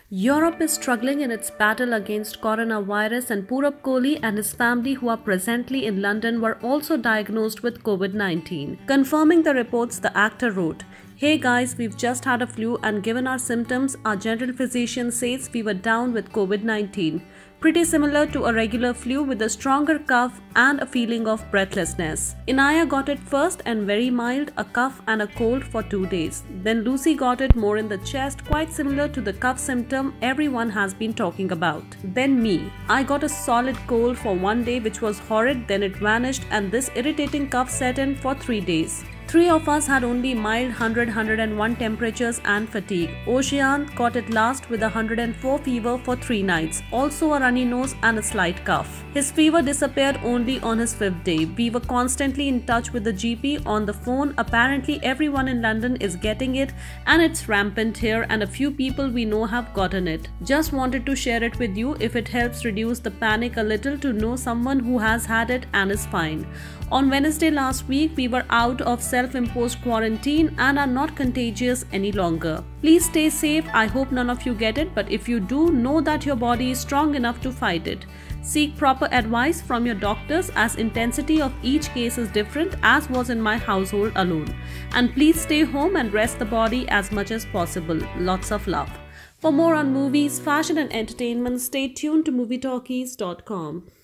Europe is struggling in its battle against coronavirus, and Purab Kohli and his family, who are presently in London, were also diagnosed with COVID-19. Confirming the reports, the actor wrote, "Hey guys, we've just had a flu and given our symptoms, our general physician says we were down with COVID-19. Pretty similar to a regular flu with a stronger cough and a feeling of breathlessness. Inaya got it first and very mild, a cough and a cold for 2 days. Then Lucy got it more in the chest, quite similar to the cough symptom everyone has been talking about. Then me. I got a solid cold for 1 day which was horrid, then it vanished and this irritating cough set in for 3 days. 3 of us had only mild 100-101 temperatures and fatigue. Ocean caught it last with a 104 fever for 3 nights, also a runny nose and a slight cough. His fever disappeared only on his 5th day. We were constantly in touch with the GP on the phone. Apparently everyone in London is getting it and it's rampant here, and a few people we know have gotten it. Just wanted to share it with you if it helps reduce the panic a little to know someone who has had it and is fine. On Wednesday last week, we were out of self-imposed quarantine and are not contagious any longer. Please stay safe. I hope none of you get it, but if you do, know that your body is strong enough to fight it. Seek proper advice from your doctors as intensity of each case is different, as was in my household alone. And please stay home and rest the body as much as possible. Lots of love. For more on movies, fashion and entertainment, stay tuned to MovieTalkies.com.